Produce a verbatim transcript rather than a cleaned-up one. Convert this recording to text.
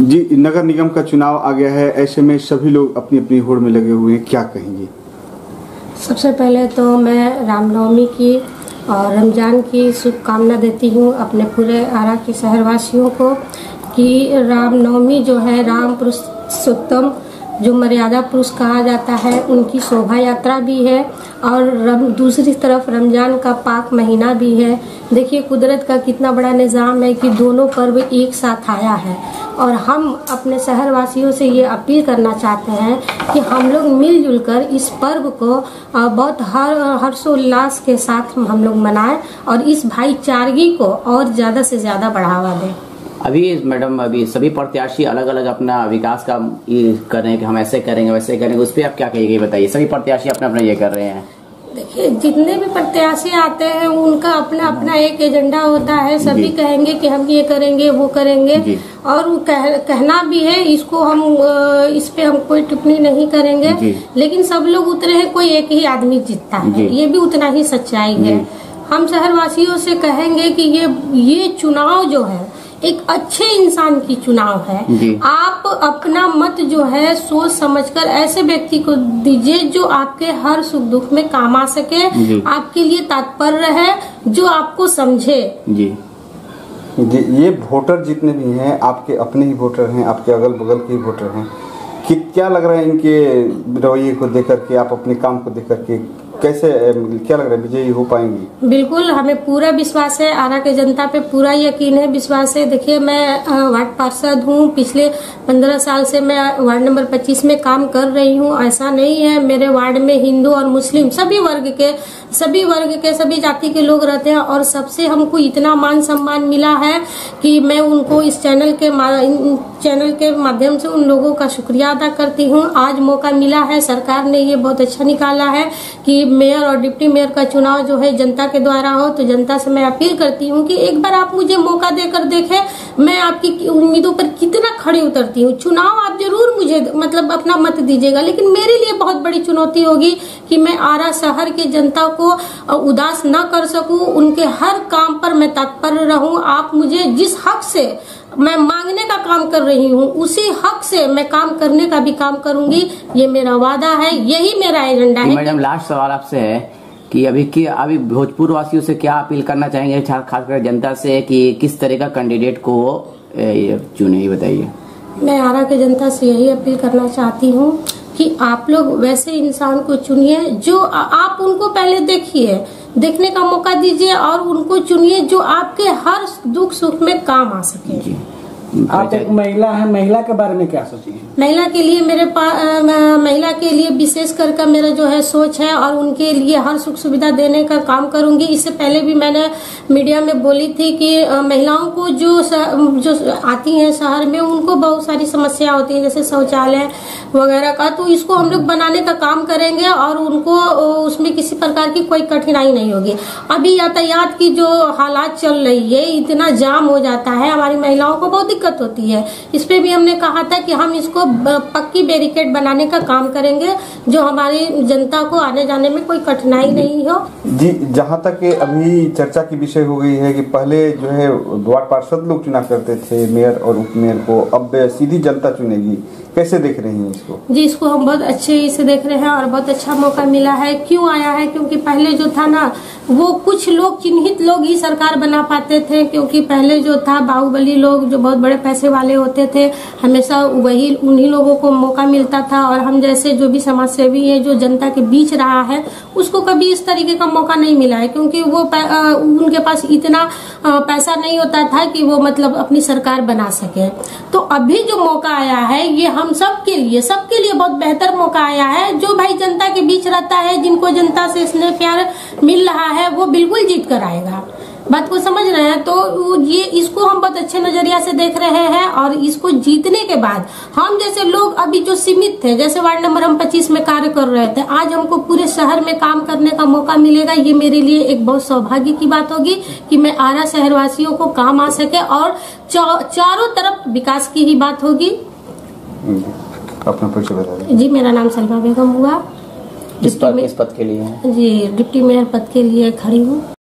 जी, नगर निगम का चुनाव आ गया है, ऐसे में सभी लोग अपनी अपनी होड़ में लगे हुए हैं, क्या कहेंगे? सबसे पहले तो मैं रामनवमी की और रमज़ान की शुभकामना देती हूँ अपने पूरे आरा के शहरवासियों को कि रामनवमी जो है राम पुरुषोत्तम जो मर्यादा पुरुष कहा जाता है उनकी शोभा यात्रा भी है और रम, दूसरी तरफ रमज़ान का पाक महीना भी है। देखिए कुदरत का कितना बड़ा निज़ाम है कि दोनों पर्व एक साथ आया है और हम अपने शहरवासियों से ये अपील करना चाहते हैं कि हम लोग मिलजुल कर इस पर्व को बहुत हर हर्षोल्लास के साथ हम लोग मनाएं और इस भाईचारगी को और ज़्यादा से ज़्यादा बढ़ावा दें। अभी मैडम अभी सभी प्रत्याशी अलग अलग अपना विकास का ये कर रहे हैं कि हम ऐसे करेंगे वैसे करेंगे, उस पर आप क्या कहिएगा बताइए। सभी प्रत्याशी अपना अपना ये कर रहे हैं। देखिए जितने भी प्रत्याशी आते हैं उनका अपना अपना एक एजेंडा होता है। सभी कहेंगे कि हम ये करेंगे वो करेंगे और वो कह, कहना भी है, इसको हम इस पे हम कोई टिप्पणी नहीं करेंगे, लेकिन सब लोग उतरे हैं, कोई एक ही आदमी जीतता है, ये भी उतना ही सच्चाई है। हम शहरवासियों से कहेंगे कि ये ये चुनाव जो है एक अच्छे इंसान की चुनाव है। आप अपना मत जो है सोच समझकर ऐसे व्यक्ति को दीजिए जो आपके हर सुख दुख में काम आ सके, आपके लिए तत्पर है, जो आपको समझे। जी जी, ये वोटर जितने भी हैं आपके अपने ही वोटर हैं, आपके अगल बगल के ही वोटर हैं, कि क्या लग रहा है इनके रवैये को देख करके, आप अपने काम को देख करके कैसे क्या लग रहा है विजयी हो पाएंगी? बिल्कुल, हमें पूरा विश्वास है, आरा के जनता पे पूरा यकीन है, विश्वास है। देखिए मैं वार्ड पार्षद हूँ, पिछले पंद्रह साल से मैं वार्ड नंबर पच्चीस में काम कर रही हूँ। ऐसा नहीं है, मेरे वार्ड में हिंदू और मुस्लिम सभी वर्ग के सभी वर्ग के सभी जाति के लोग रहते हैं और सबसे हमको इतना मान सम्मान मिला है कि मैं उनको इस चैनल के चैनल के माध्यम से उन लोगों का शुक्रिया अदा करती हूँ। आज मौका मिला है, सरकार ने ये बहुत अच्छा निकाला है कि मेयर और डिप्टी मेयर का चुनाव जो है जनता के द्वारा हो, तो जनता से मैं अपील करती हूँ कि एक बार आप मुझे मौका देकर देखें, मैं आपकी उम्मीदों पर कितना खड़ी उतरती हूँ। चुनाव आप जरूर मुझे मतलब अपना मत दीजिएगा, लेकिन मेरे लिए बहुत बड़ी चुनौती होगी कि मैं आरा शहर के जनता को उदास न कर सकूं, उनके हर काम पर मैं तत्पर रहूं। आप मुझे जिस हक से मैं मांगने का काम कर रही हूँ उसी हक से मैं काम करने का भी काम करूंगी, ये मेरा वादा है, यही मेरा एजेंडा है। मैडम लास्ट सवाल आपसे है कि अभी की अभी भोजपुर वासियों से क्या अपील करना चाहेंगे, खासकर जनता से, कि किस तरह का कैंडिडेट को चुने, ये बताइए। मैं आरा के जनता से यही अपील करना चाहती हूँ कि आप लोग वैसे इंसान को चुनिए जो आप उनको पहले देखिए, देखने का मौका दीजिए और उनको चुनिए जो आपके हर दुख सुख में काम आ सके। आप एक महिला हैं, महिला के बारे में क्या सोचिए? महिला के लिए मेरे पास महिला के लिए विशेष करके मेरा जो है सोच है और उनके लिए हर सुख सुविधा देने का काम करूंगी। इससे पहले भी मैंने मीडिया में बोली थी कि महिलाओं को जो जो आती हैं शहर में उनको बहुत सारी समस्या होती है, जैसे शौचालय वगैरह का, तो इसको हम लोग बनाने का काम करेंगे और उनको उसमें किसी प्रकार की कोई कठिनाई नहीं होगी। अभी यातायात की जो हालात चल रही है, इतना जाम हो जाता है, हमारी महिलाओं को बहुत दिक्कत होती है। इस पे भी हमने कहा था कि हम इसको पक्की बैरिकेड बनाने का काम करेंगे जो हमारी जनता को आने जाने में कोई कठिनाई नहीं हो। जी, जहाँ तक अभी चर्चा की विषय हो गई है कि पहले जो है वार्ड पार्षद लोग चुना करते थे मेयर और उप मेयर को, अब सीधी जनता चुनेगी, कैसे देख रही हैं इसको? जी, इसको हम बहुत अच्छे से देख रहे हैं और बहुत अच्छा मौका मिला है। क्यों आया है? क्योंकि पहले जो था ना वो कुछ लोग चिन्हित लोग ही सरकार बना पाते थे, क्योंकि पहले जो था बाहुबली लोग जो बहुत बड़े पैसे वाले होते थे, हमेशा वही उन्हीं लोगों को मौका मिलता था और हम जैसे जो भी समाज सेवी है जो जनता के बीच रहा है उसको कभी इस तरीके का मौका नहीं मिला है, क्योंकि वो उनके पास इतना पैसा नहीं होता था कि वो मतलब अपनी सरकार बना सके। तो अभी जो मौका आया है ये हम सबके लिए सबके लिए बहुत बेहतर मौका आया है। जो भाई जनता के बीच रहता है, जिनको जनता से स्नेह प्यार मिल रहा है, वो बिल्कुल जीत कर आएगा। बात को समझ रहे हैं? तो ये इसको हम बहुत अच्छे नजरिया से देख रहे हैं और इसको जीतने के बाद हम जैसे लोग अभी जो सीमित थे, जैसे वार्ड नंबर हम पच्चीस में कार्य कर रहे थे, आज हमको पूरे शहर में काम करने का मौका मिलेगा। ये मेरे लिए एक बहुत सौभाग्य की बात होगी कि मैं आरा शहरवासियों को काम आ सके और चारों तरफ विकास की ही बात होगी। अपना परिचय बताइए। जी, मेरा नाम सलमा बेगम हुआ। किस पद, किस पद के लिए? जी, डिप्टी मेयर पद के लिए खड़ी हूँ।